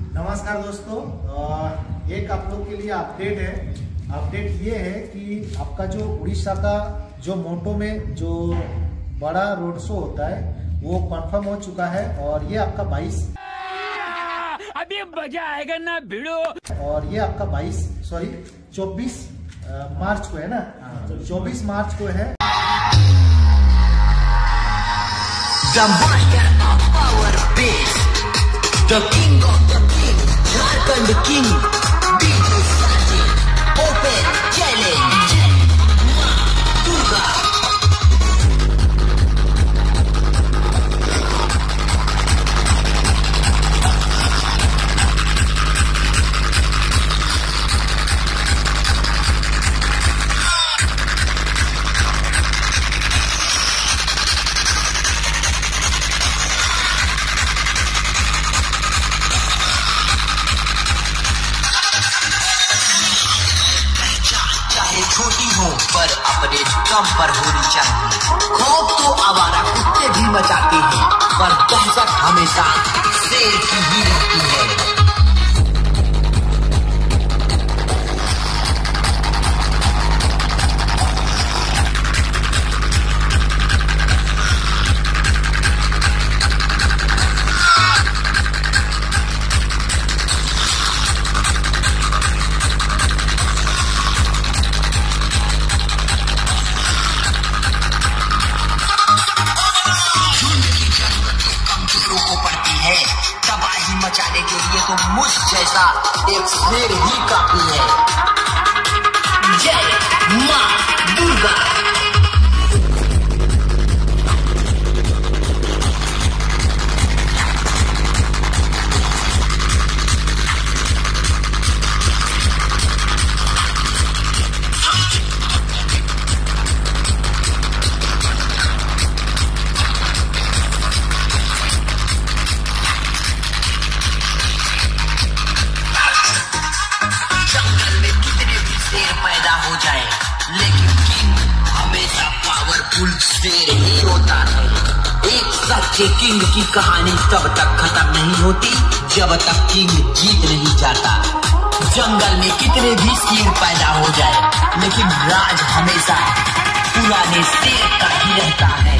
नमस्कार दोस्तों, एक आप लोग के लिए अपडेट है। अपडेट ये है कि आपका जो उड़ीसा का जो मोटो में जो बड़ा रोड शो होता है वो कंफर्म हो चुका है और ये आपका 22 अभी मजा आएगा ना भिड़ो। और ये आपका 24 मार्च को है ना, 24 मार्च को है। The master of power base, the king of the king, Jharkhand king, DJ Sajid, open challenge, Durga. छोटी हो पर अपने दम पर होनी चाहिए। खौफ तो आवारा कुत्ते भी मचाते हैं, पर दहशत हमेशा शेर की ही रहती है। तबाही मचाने के लिए तो मुझ जैसा एक शेर ही काफी है। जय मां दुर्गा। लेकिन किंग हमेशा पावरफुल शेर ही होता है। एक सच्चे किंग की कहानी तब तक खत्म नहीं होती जब तक किंग जीत नहीं जाता। जंगल में कितने भी शेर पैदा हो जाए, लेकिन राज हमेशा पुराने शेर का ही रहता है।